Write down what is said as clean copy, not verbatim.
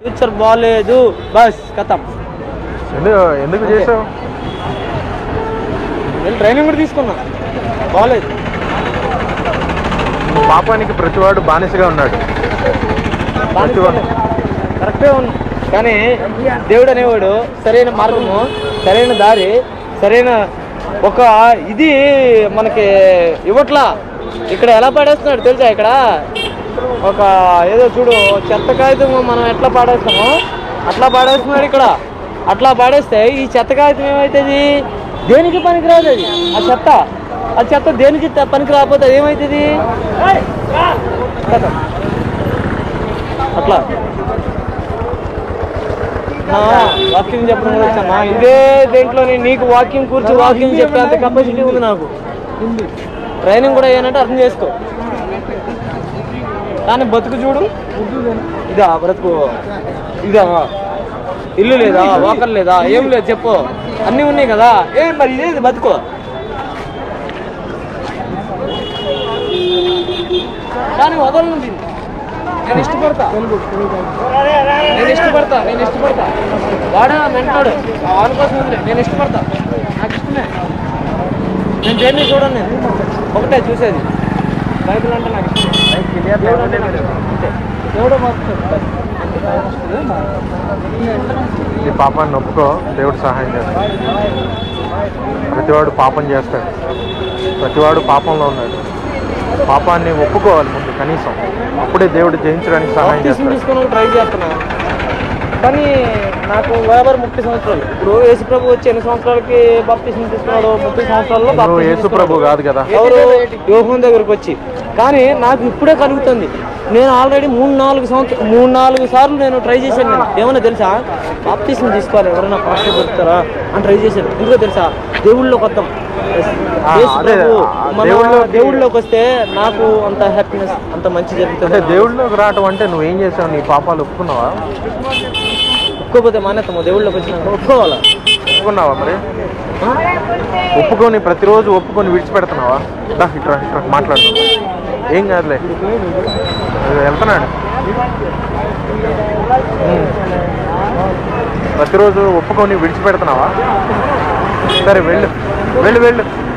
Future బాగాలేదు, bus కథం. ఎందుకు చేసావు? నేను ట్రైనింగ్ కూడా తీసుకున్నా, బాగాలేదు. పాపానికి ప్రతివాడు బానిసగా ఉన్నాడు. కరెక్టే ఉంది, కానీ దేవుడు అనేవాడు సరైన మార్గము, సరైన దారి, సరైన ఒక ఇది మనకి ఇవ్వట్లా. ఇక్కడ ఎలా పాడేస్తున్నాడు తెలుసా? ఇక్కడ ఒక ఏదో చూడు, చెత్త కాగితం మనం ఎట్లా పాడేస్తామో అట్లా పాడేస్తున్నాడు ఇక్కడ. అట్లా పాడేస్తే ఈ చెత్త కాగితం ఏమవుతుంది? దేనికి పనికిరాదు అది. ఆ చెత్త దేనికి పనికి రాకపోతే అది ఏమవుతుంది? అట్లా వాకింగ్ చెప్పడం కూడా వచ్చామా? ఇదే దేంట్లోని నీకు వాకింగ్ చెప్పేంత కెపాసిటీ ఉంది నాకు. ట్రైనింగ్ కూడా అయ్యానంటే అర్థం చేసుకో. కానీ బతుకు చూడు, ఇదా బ్రతుకు, ఇదా ఇల్లు లేదా, వాకర్ లేదా, ఏం లేదు చెప్పు, అన్నీ ఉన్నాయి కదా. మరి ఇదేది బతుకు? కానీ వదలను దీన్ని. నేను ఇష్టపడతా. వాడా మెంటాడు వాని కోసం వదిలే. నేను ఇష్టపడతా, నాకు ఇష్టమే. నేను దేన్ని చూడను, నేను ఒకటే చూసేది. బైబిల్ అంటే నాకు ఇష్టం, దేవుడు అంటే నాకు ఇష్టం. అంతే, దేవుడు మాత్రం. ఈ పాపాన్ని ఒప్పుకో, దేవుడు సహాయం చేస్తాడు. ప్రతివాడు పాపం చేస్తాడు, ప్రతివాడు పాపంలో ఉన్నాడు. పాపాన్ని ఒప్పుకోవాలి ముందు కనీసం, అప్పుడే దేవుడు జయించడానికి సహాయం చేస్తాడు. తీసుకొని ట్రై చేస్తున్నా, కానీ నాకు వయబర్ 30 సంవత్సరాలు. ఇప్పుడు యేసు ప్రభు వచ్చి ఎన్ని సంవత్సరాలకి బాప్తిస్మం తీసుకున్నాడు? 30 సంవత్సరాల్లో. యేసు ప్రభు కాదు కదా, ఎవరు? యోహాను దగ్గరకు వచ్చి. కానీ నాకు ఇప్పుడే కలుగుతుంది. నేను ఆల్రెడీ 3-4 సార్లు నేను ట్రై చేశాను. నేను ఏమన్నా తెలుసా? బాప్తిస్మం తీసుకోవాలి, ఎవరైనా పాస్టర్ దొరుకుతారా అని ట్రై చేశాను. ఎందుకో తెలుసా? దేవుళ్ళలోకి వద్దాం, దేవుళ్ళలోకి వస్తే నాకు అంత హ్యాపీనెస్, అంత మంచి జరుగుతుంది. దేవుళ్ళలోకి రావటం అంటే నువ్వేం చేసావు? నీ పాపాలు ఒప్పుకున్నావా? ఒప్పుకోపోతే మానేస్తాము. దేవుళ్ళలోకి వచ్చినాక ఒప్పుకోవాలా? ఒప్పుకున్నావా? మరి ఒప్పుకొని ప్రతిరోజు ఒప్పుకొని విడిచిపెడుతున్నావా? ఇట్లా మాట్లాడు, ఏం కాదులే, వెళ్తున్నాడు. ప్రతిరోజు ఒప్పుకొని విడిచిపెడుతున్నావా? సరే వెళ్ళు.